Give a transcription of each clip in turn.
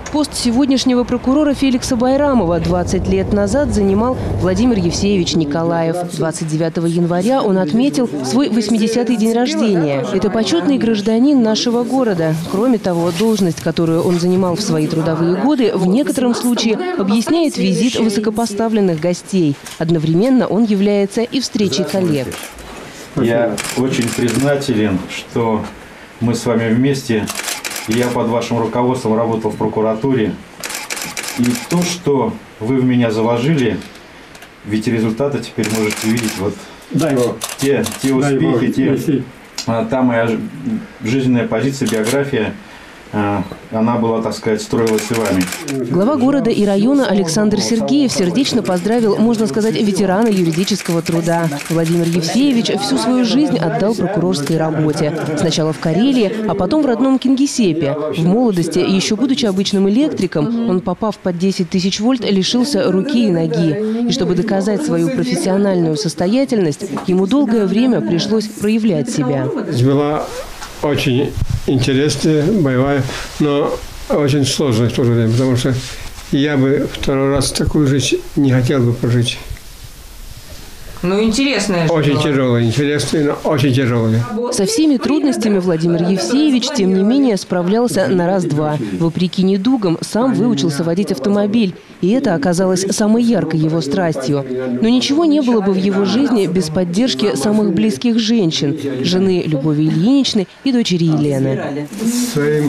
Пост сегодняшнего прокурора Феликса Байрамова 20 лет назад занимал Владимир Евсеевич Николаев. 29 января он отметил свой 80-й день рождения. Это почетный гражданин нашего города. Кроме того, должность, которую он занимал в свои трудовые годы, в некотором случае объясняет визит высокопоставленных гостей. Одновременно он является и встречей коллег. Я очень признателен, что мы с вами вместе. Я под вашим руководством работал в прокуратуре. И то, что вы в меня заложили, ведь результаты теперь можете видеть. Вот те успехи, та моя жизненная позиция, биография, она была, так сказать, строилась и вами. Глава города и района Александр Сергеев сердечно поздравил, можно сказать, ветерана юридического труда. Владимир Евсеевич всю свою жизнь отдал прокурорской работе. Сначала в Карелии, а потом в родном Кингисеппе. В молодости, еще будучи обычным электриком, он, попав под 10 тысяч вольт, лишился руки и ноги. И чтобы доказать свою профессиональную состоятельность, ему долгое время пришлось проявлять себя. Очень интересная, боевая, но очень сложная в то же время, потому что я бы второй раз такую жизнь не хотел бы прожить. Ну, интересная. Очень тяжелая, интересная, но очень тяжелая. Со всеми трудностями Владимир Евсеевич, тем не менее, справлялся на раз-два. Вопреки недугам, сам выучился водить автомобиль. И это оказалось самой яркой его страстью. Но ничего не было бы в его жизни без поддержки самых близких женщин – жены Любови Ильиничны и дочери Елены. Своим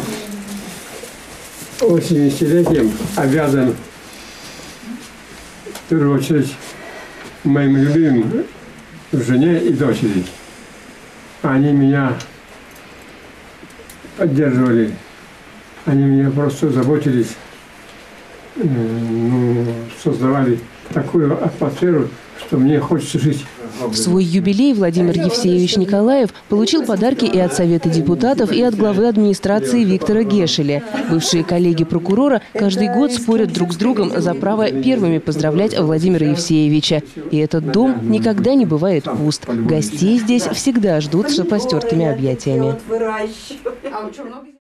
80-летием обязан в первую очередь моим любимым жене и дочери. Они меня поддерживали, они меня просто заботились, создавали такую атмосферу, что мне хочется жить. В свой юбилей Владимир Евсеевич Николаев получил подарки и от Совета депутатов, и от главы администрации Виктора Гешеля. Бывшие коллеги прокурора каждый год спорят друг с другом за право первыми поздравлять Владимира Евсеевича. И этот дом никогда не бывает пуст. Гостей здесь всегда ждут с распростертыми объятиями.